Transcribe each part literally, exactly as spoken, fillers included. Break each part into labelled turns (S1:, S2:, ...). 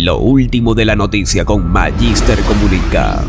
S1: Lo último de la noticia con Magister Comunica.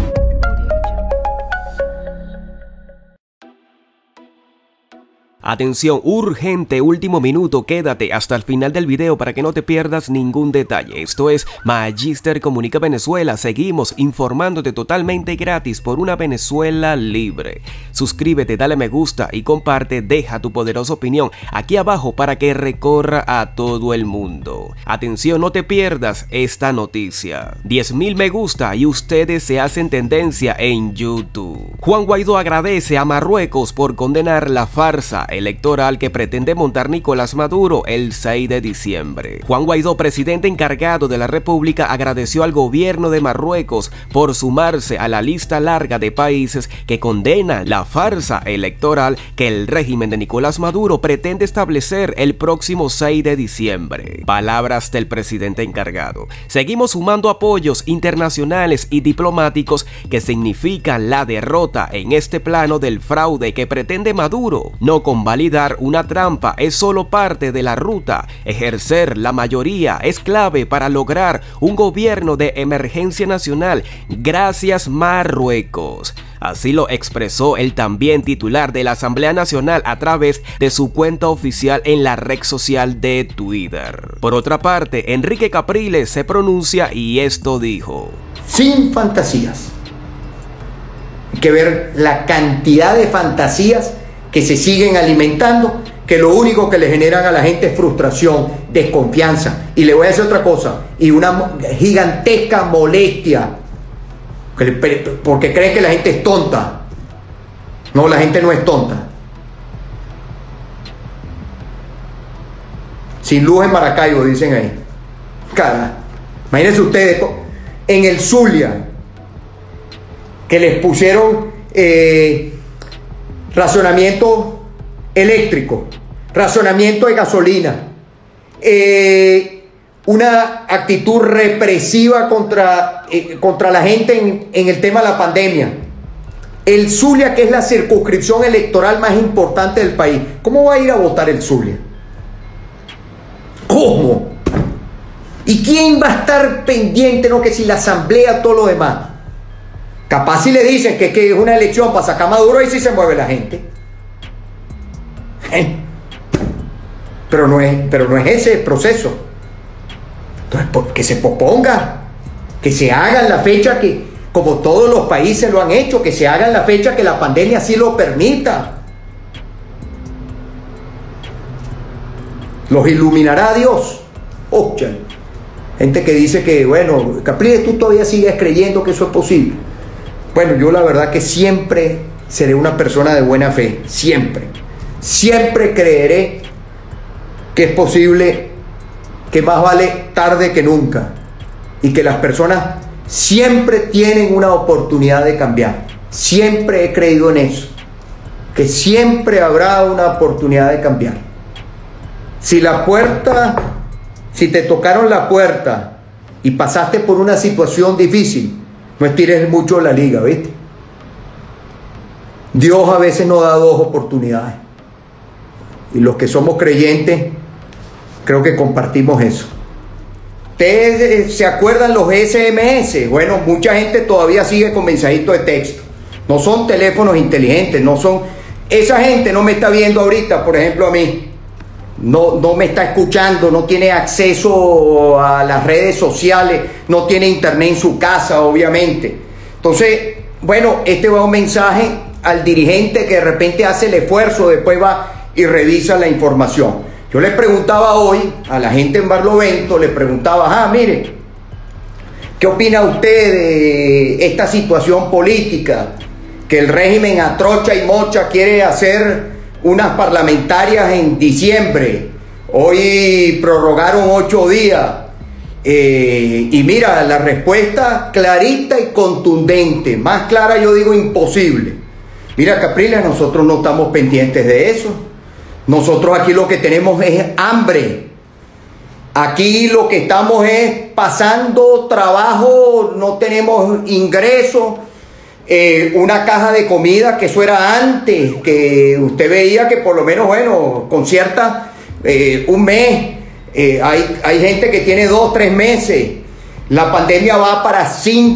S1: Atención, urgente, último minuto, quédate hasta el final del video para que no te pierdas ningún detalle. Esto es Magister Comunica Venezuela, seguimos informándote totalmente gratis por una Venezuela libre. Suscríbete, dale me gusta y comparte, deja tu poderosa opinión aquí abajo para que recorra a todo el mundo. Atención, no te pierdas esta noticia. diez mil me gusta y ustedes se hacen tendencia en YouTube. Juan Guaidó agradece a Marruecos por condenar la farsa electoral que pretende montar Nicolás Maduro el seis de diciembre. Juan Guaidó, presidente encargado de la República, agradeció al gobierno de Marruecos por sumarse a la lista larga de países que condenan la farsa electoral que el régimen de Nicolás Maduro pretende establecer el próximo seis de diciembre. Palabras del presidente encargado. Seguimos sumando apoyos internacionales y diplomáticos que significan la derrota en este plano del fraude que pretende Maduro. No con validar una trampa es solo parte de la ruta. Ejercer la mayoría es clave para lograr un gobierno de emergencia nacional. Gracias, Marruecos. Así lo expresó el también titular de la Asamblea Nacional a través de su cuenta oficial en la red social de Twitter. Por otra parte, Enrique Capriles se pronuncia y esto dijo:
S2: sin fantasías. Hay que ver la cantidad de fantasías que se siguen alimentando, que lo único que le generan a la gente es frustración, desconfianza. Y le voy a decir otra cosa, y una gigantesca molestia, porque creen que la gente es tonta. No, la gente no es tonta. Sin luz en Maracaibo, dicen ahí. Cara, imagínense ustedes, en el Zulia, que les pusieron eh, racionamiento eléctrico, racionamiento de gasolina, eh, una actitud represiva contra, eh, contra la gente en, en el tema de la pandemia. El Zulia, que es la circunscripción electoral más importante del país, ¿cómo va a ir a votar el Zulia? ¿Cómo? ¿Y quién va a estar pendiente, no? Que si la asamblea, todo lo demás. Capaz si le dicen que, que es una elección para sacar a Maduro, y sí se mueve la gente. ¿Eh? Pero, no es, pero no es ese el proceso. Entonces, que se posponga, que se haga en la fecha que, como todos los países lo han hecho, que se haga en la fecha que la pandemia sí lo permita. Los iluminará Dios. Oh, gente que dice que, bueno, Capriles, tú todavía sigues creyendo que eso es posible. Bueno, yo la verdad que siempre seré una persona de buena fe, siempre. Siempre creeré que es posible, que más vale tarde que nunca. Y que las personas siempre tienen una oportunidad de cambiar. Siempre he creído en eso. Que siempre habrá una oportunidad de cambiar. Si la puerta, si te tocaron la puerta y pasaste por una situación difícil, no estires mucho la liga, ¿viste? Dios a veces nos da dos oportunidades. Y los que somos creyentes, creo que compartimos eso. ¿Ustedes se acuerdan los S M S? Bueno, mucha gente todavía sigue con mensajitos de texto. No son teléfonos inteligentes, no son... Esa gente no me está viendo ahorita, por ejemplo, a mí. No, no me está escuchando, no tiene acceso a las redes sociales, no tiene internet en su casa, obviamente. Entonces, bueno, este va un mensaje al dirigente que de repente hace el esfuerzo, después va y revisa la información. Yo le preguntaba hoy a la gente en Barlovento, le preguntaba, ah, mire, ¿qué opina usted de esta situación política? Que el régimen a trocha y mocha quiere hacer unas parlamentarias en diciembre. Hoy prorrogaron ocho días. Eh, y mira, la respuesta clarita y contundente. Más clara yo digo imposible. Mira, Capriles, nosotros no estamos pendientes de eso. Nosotros aquí lo que tenemos es hambre. Aquí lo que estamos es pasando trabajo, no tenemos ingresos. Eh, una caja de comida, que eso era antes, que usted veía que por lo menos, bueno, con cierta, eh, un mes, eh, hay, hay gente que tiene dos, tres meses, La pandemia va para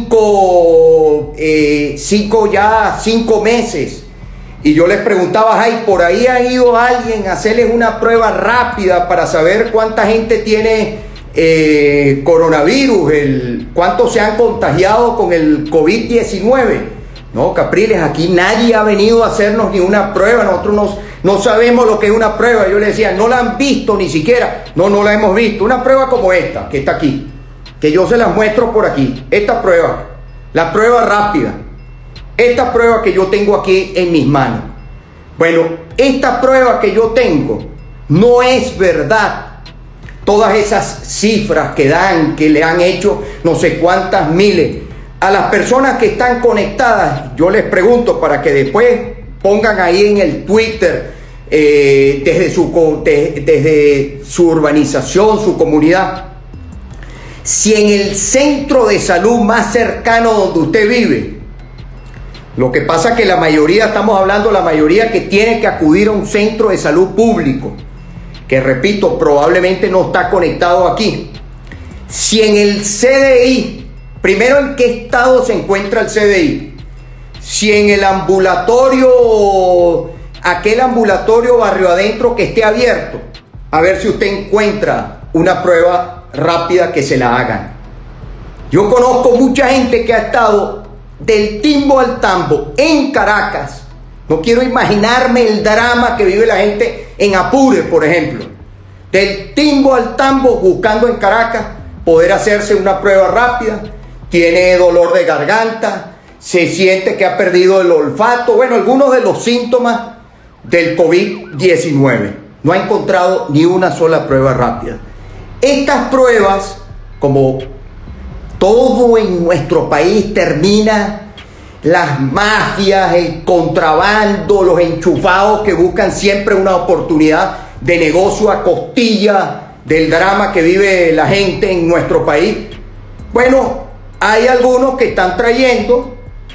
S2: cinco, eh, cinco ya, cinco meses. Y yo les preguntaba, ay, ¿por ahí ha ido alguien a hacerles una prueba rápida para saber cuánta gente tiene eh, coronavirus, el, cuántos se han contagiado con el COVID diecinueve? No, Capriles, aquí nadie ha venido a hacernos ni una prueba. Nosotros no, no sabemos lo que es una prueba. Yo le decía, no la han visto ni siquiera. No, no la hemos visto. Una prueba como esta, que está aquí, que yo se las muestro por aquí. Esta prueba, la prueba rápida. Esta prueba que yo tengo aquí en mis manos. Bueno, esta prueba que yo tengo no es verdad. Todas esas cifras que dan, que le han hecho no sé cuántas miles. A las personas que están conectadas, yo les pregunto para que después pongan ahí en el Twitter, eh, desde, su, de, desde su urbanización, su comunidad, si en el centro de salud más cercano donde usted vive, lo que pasa es que la mayoría, estamos hablando la mayoría que tiene que acudir a un centro de salud público, que repito, probablemente no está conectado aquí. Si en el C D I, primero, ¿en qué estado se encuentra el C D I? Si en el ambulatorio, aquel ambulatorio barrio adentro que esté abierto, a ver si usted encuentra una prueba rápida que se la hagan. Yo conozco mucha gente que ha estado del timbo al tambo en Caracas. No quiero imaginarme el drama que vive la gente en Apure, por ejemplo. Del timbo al tambo buscando en Caracas poder hacerse una prueba rápida. Tiene dolor de garganta, se siente que ha perdido el olfato, bueno, algunos de los síntomas del COVID diecinueve. No ha encontrado ni una sola prueba rápida. Estas pruebas, como todo en nuestro país termina, las mafias, el contrabando, los enchufados que buscan siempre una oportunidad de negocio a costilla del drama que vive la gente en nuestro país. Bueno, hay algunos que están trayendo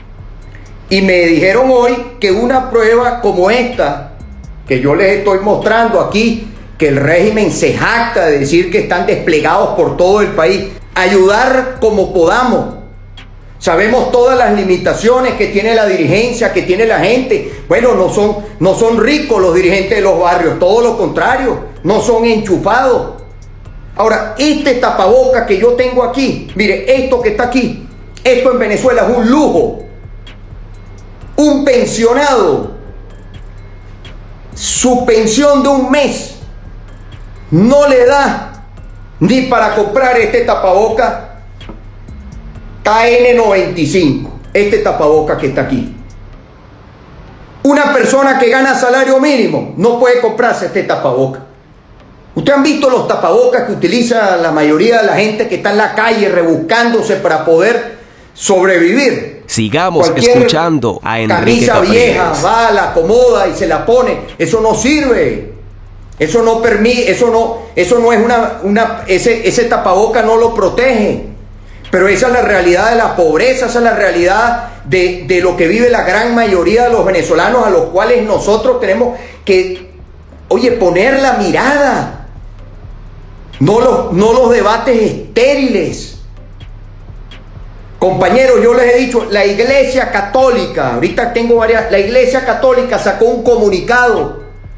S2: y me dijeron hoy que una prueba como esta, que yo les estoy mostrando aquí, que el régimen se jacta de decir que están desplegados por todo el país, ayudar como podamos. Sabemos todas las limitaciones que tiene la dirigencia, que tiene la gente. Bueno, no son, no son ricos los dirigentes de los barrios, todo lo contrario, no son enchufados. Ahora, este tapaboca que yo tengo aquí, mire, esto que está aquí, esto en Venezuela es un lujo. Un pensionado, su pensión de un mes no le da ni para comprar este tapaboca K N noventa y cinco, este tapaboca que está aquí. Una persona que gana salario mínimo no puede comprarse este tapaboca. ¿Ustedes han visto los tapabocas que utiliza la mayoría de la gente que está en la calle rebuscándose para poder sobrevivir?
S1: Sigamos Cualquier escuchando a Enrique
S2: camisa
S1: Capriles.
S2: vieja, va, la acomoda y se la pone. Eso no sirve. Eso no permite, eso no, eso no es una, una ese, ese tapaboca no lo protege. Pero esa es la realidad de la pobreza, esa es la realidad de, de lo que vive la gran mayoría de los venezolanos, a los cuales nosotros tenemos que, oye, poner la mirada. No los, no los debates estériles. Compañeros, yo les he dicho, la Iglesia Católica, ahorita tengo varias, la Iglesia Católica sacó un comunicado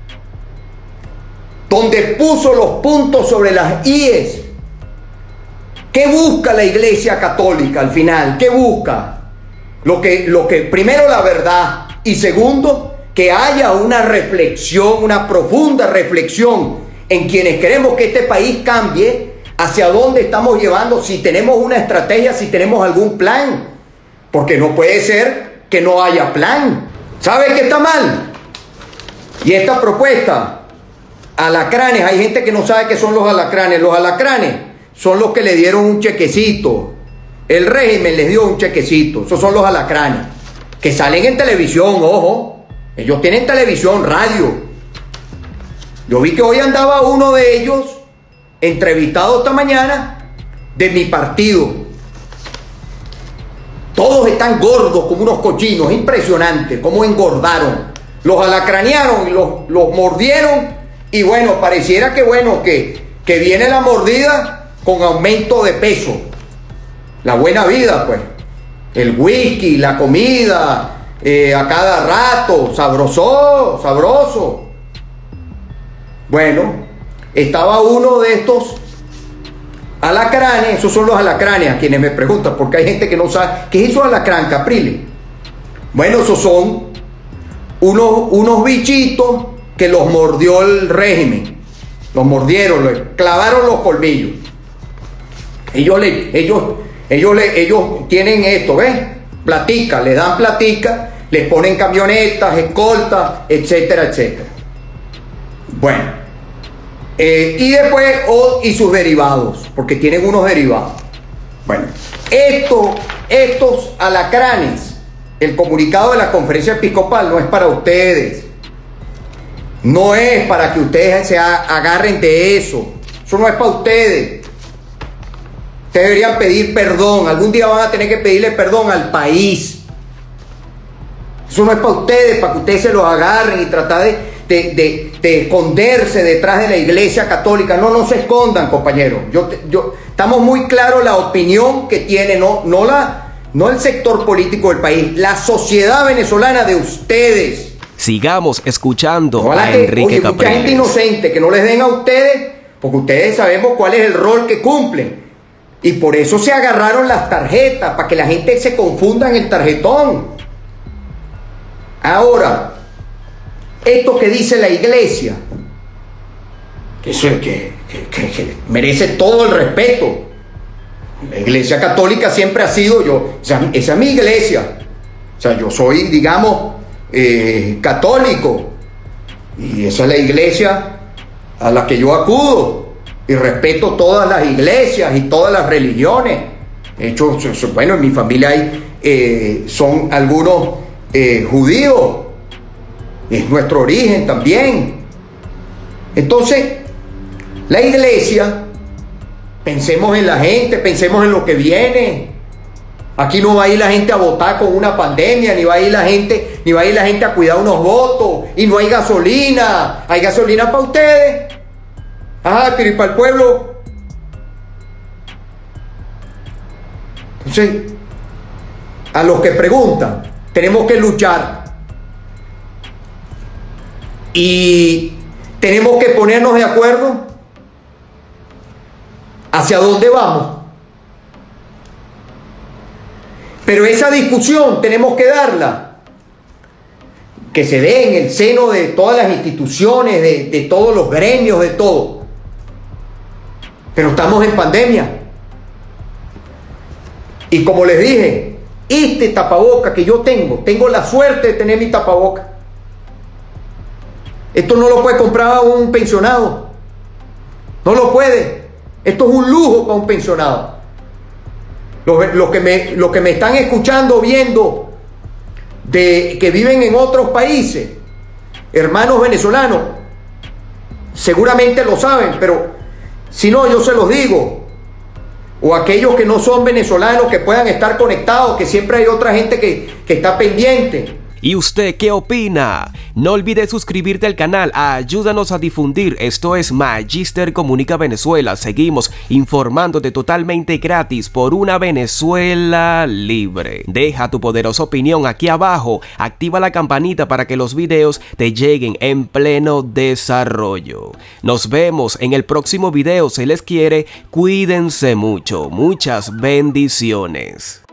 S2: donde puso los puntos sobre las íes. ¿Qué busca la Iglesia Católica al final? ¿Qué busca? Lo que, lo que, primero, la verdad, y segundo, que haya una reflexión, una profunda reflexión en quienes queremos que este país cambie, hacia dónde estamos llevando, si tenemos una estrategia, si tenemos algún plan. Porque no puede ser que no haya plan. ¿Sabe qué está mal? Y esta propuesta, alacranes, hay gente que no sabe qué son los alacranes. Los alacranes son los que le dieron un chequecito. El régimen les dio un chequecito. Esos son los alacranes, que salen en televisión, ojo. Ellos tienen televisión, radio. Yo vi que hoy andaba uno de ellos entrevistado esta mañana de mi partido. Todos están gordos como unos cochinos, impresionante cómo engordaron. Los alacranearon, los, los mordieron y bueno, pareciera que bueno, que, que viene la mordida con aumento de peso. la buena vida, pues. El whisky, la comida, eh, a cada rato, sabroso, sabroso. Bueno, estaba uno de estos alacranes, esos son los alacranes a quienes me preguntan, porque hay gente que no sabe, ¿qué es eso alacrán, Capriles? Bueno, esos son unos, unos bichitos que los mordió el régimen, los mordieron, los clavaron los colmillos. Ellos, le, ellos, ellos, le, ellos tienen esto, ¿ves? Platica, le dan platica, les ponen camionetas, escoltas, etcétera, etcétera. Bueno, eh, y después, oh, y sus derivados, porque tienen unos derivados. Bueno, esto, estos alacranes, el comunicado de la conferencia episcopal no es para ustedes. No es para que ustedes se agarren de eso. Eso no es para ustedes. Ustedes deberían pedir perdón. Algún día van a tener que pedirle perdón al país. Eso no es para ustedes, para que ustedes se lo agarren y tratar de, de, de, de esconderse detrás de la Iglesia Católica. No, no se escondan, compañeros. Yo, yo, estamos muy claros la opinión que tiene, no, no, la, no el sector político del país, la sociedad venezolana de ustedes.
S1: Sigamos escuchando
S2: Ojalá
S1: a
S2: que,
S1: Enrique
S2: oye,
S1: Capriles.
S2: Mucha gente inocente, que no les den a ustedes, porque ustedes sabemos cuál es el rol que cumplen. Y por eso se agarraron las tarjetas, para que la gente se confunda en el tarjetón. Ahora, esto que dice la Iglesia, que, eso es que, que, que, que merece todo el respeto. La Iglesia Católica siempre ha sido yo, esa, esa es mi iglesia. O sea, yo soy, digamos, eh, católico, y esa es la iglesia a la que yo acudo, y respeto todas las iglesias y todas las religiones. De hecho, bueno, en mi familia hay, eh, son algunos eh, judíos, es nuestro origen también. Entonces, la iglesia, pensemos en la gente, pensemos en lo que viene. Aquí no va a ir la gente a votar con una pandemia, ni va a ir la gente, ni va a ir la gente a cuidar unos votos, y no hay gasolina. ¿Hay gasolina para ustedes? Ajá, pero ¿y para el pueblo? Entonces, a los que preguntan, tenemos que luchar. Y tenemos que ponernos de acuerdo hacia dónde vamos. Pero esa discusión tenemos que darla, que se dé en el seno de todas las instituciones, de, de todos los gremios, de todo. Pero estamos en pandemia. Y como les dije, este tapaboca que yo tengo, tengo la suerte de tener mi tapaboca. Esto no lo puede comprar un pensionado. No lo puede. Esto es un lujo para un pensionado. Los, los, que me, los que me están escuchando, viendo, de, que viven en otros países, hermanos venezolanos, seguramente lo saben, pero si no, yo se los digo. O aquellos que no son venezolanos, que puedan estar conectados, que siempre hay otra gente que, que está pendiente.
S1: ¿Y usted qué opina? No olvides suscribirte al canal, ayúdanos a difundir. Esto es Magister Comunica Venezuela. Seguimos informándote totalmente gratis por una Venezuela libre. Deja tu poderosa opinión aquí abajo, activa la campanita para que los videos te lleguen en pleno desarrollo. Nos vemos en el próximo video, se les quiere, cuídense mucho, muchas bendiciones.